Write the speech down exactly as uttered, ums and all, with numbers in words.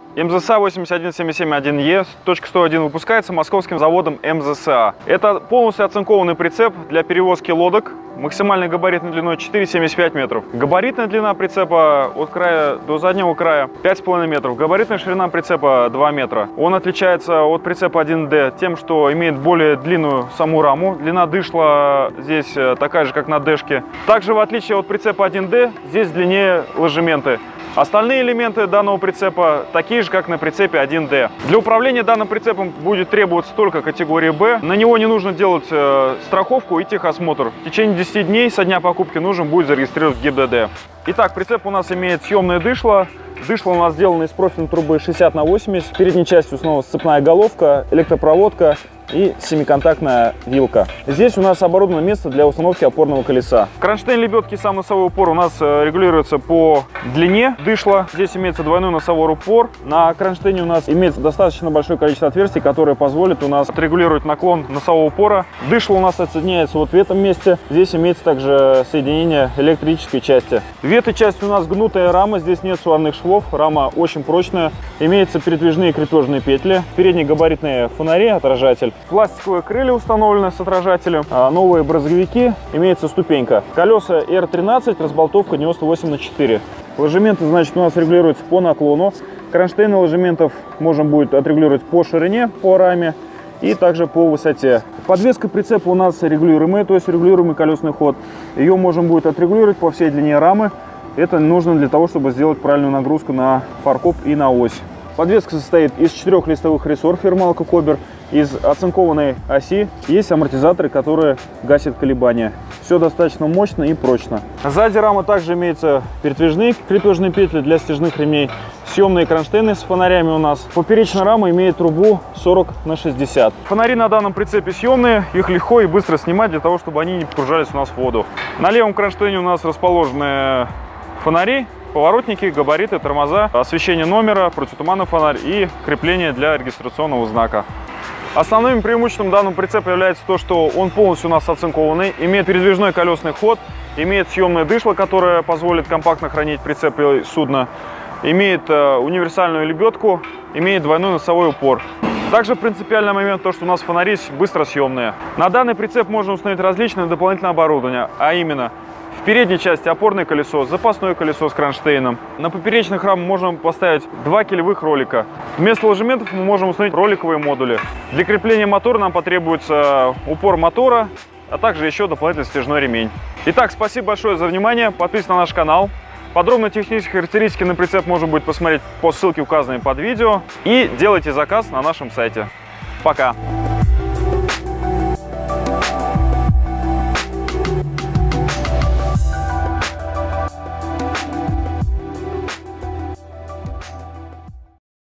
эм зэ эс а восемьдесят один семьдесят семь один е сто один выпускается московским заводом эм зэ эс а. Это полностью оцинкованный прицеп для перевозки лодок. Максимальной габаритной длиной четыре семьдесят пять метров. Габаритная длина прицепа от края до заднего края пять с половиной метров. Габаритная ширина прицепа два метра. Он отличается от прицепа один дэ тем, что имеет более длинную саму раму. Длина дышла здесь такая же, как на дэшке. Также, в отличие от прицепа один дэ, здесь длиннее ложементы. Остальные элементы данного прицепа такие же, как на прицепе один дэ. Для управления данным прицепом будет требоваться только категория Б. На него не нужно делать э, страховку и техосмотр. В течение десяти дней со дня покупки нужно будет зарегистрировать ГИБ Дэ Дэ. Итак, прицеп у нас имеет съемное дышло. Дышло у нас сделано из профильной трубы шестьдесят на восемьдесят. Передней частью снова сцепная головка, электропроводка и семиконтактная вилка. Здесь у нас оборудовано место для установки опорного колеса. Кронштейн лебедки, сам носовой упор у нас регулируется по длине дышла. Здесь имеется двойной носовой упор. На кронштейне у нас имеется достаточно большое количество отверстий, которое позволит у нас отрегулировать наклон носового упора. Дышло у нас отсоединяется вот в этом месте. Здесь имеется также соединение электрической части. В этой части у нас гнутая рама, здесь нет сварных швов. Рама очень прочная. Имеются передвижные крепежные петли. Передние габаритные фонари, отражатель. Пластиковые крылья установлены с отражателем. А новые брызговики, имеется ступенька. Колеса эр тринадцать, разболтовка девяносто восемь на четыре. Ложементы, значит, у нас регулируются по наклону. Кронштейны ложементов можно будет отрегулировать по ширине, по раме и также по высоте. Подвеска прицепа у нас регулируемая, то есть регулируемый колесный ход. Ее можно будет отрегулировать по всей длине рамы. Это нужно для того, чтобы сделать правильную нагрузку на фаркоп и на ось. Подвеска состоит из четырех листовых рессор фирмы Алкокобер. Из оцинкованной оси есть амортизаторы, которые гасят колебания. Все достаточно мощно и прочно. Сзади рамы также имеются передвижные крепежные петли для стяжных ремней. Съемные кронштейны с фонарями у нас. Поперечная рама имеет трубу сорок на шестьдесят. Фонари на данном прицепе съемные. Их легко и быстро снимать для того, чтобы они не погружались у нас в воду. На левом кронштейне у нас расположены фонари, поворотники, габариты, тормоза, освещение номера, противотуманный фонарь и крепление для регистрационного знака. Основным преимуществом данного прицепа является то, что он полностью у нас оцинкованный, имеет передвижной колесный ход, имеет съемное дышло, которое позволит компактно хранить прицеп и судно, имеет э, универсальную лебедку, имеет двойной носовой упор. Также принципиальный момент то, что у нас фонари быстро съемные. На данный прицеп можно установить различное дополнительное оборудование, а именно в передней части опорное колесо, запасное колесо с кронштейном. На поперечных рамах можем поставить два килевых ролика. Вместо ложементов мы можем установить роликовые модули. Для крепления мотора нам потребуется упор мотора, а также еще дополнительный стяжной ремень. Итак, спасибо большое за внимание. Подписывайтесь на наш канал. Подробные технические характеристики на прицеп можно будет посмотреть по ссылке, указанной под видео. И делайте заказ на нашем сайте. Пока!